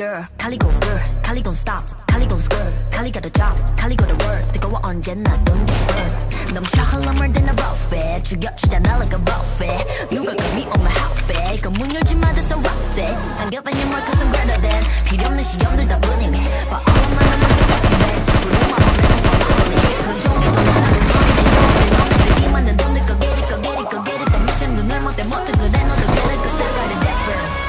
girl Kali go girl Kali don't stop Kali don't skirt Kali got a job Kali got a word 뜨거워 언제나 don't get burned 넘쳐 흘러물 든 a buffet 죽여주잖아 like a buffet 누가 감히 on my hotbed 이건 문 열지 마 that's a rough day 당겨봐 your mark cause I'm better than 필요 없는 시험들 다 뿐이미 But all of my numbers are fucking bad 부르마 맘에서 spotlight 그런 종류도 하나로 너희들이 만든 돈들 go get it go get it go get it 다 미션 눈을 못해 못해 그래 너도 get it cause I got it different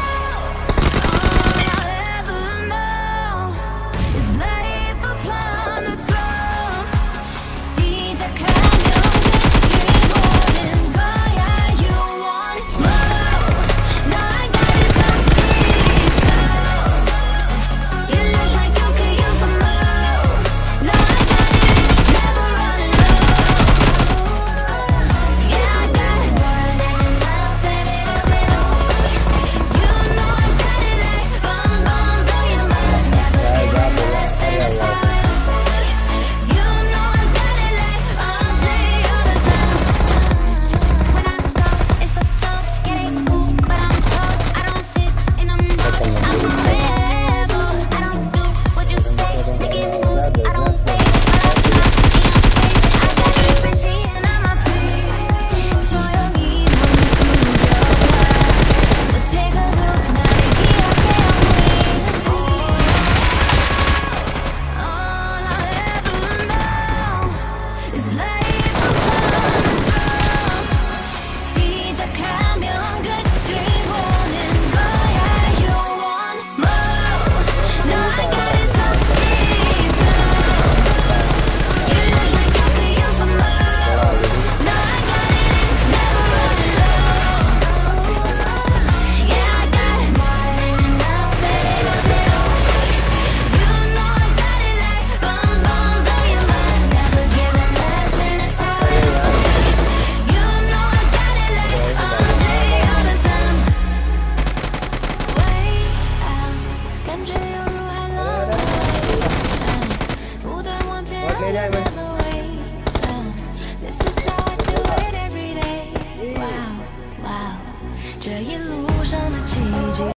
Đây đây mình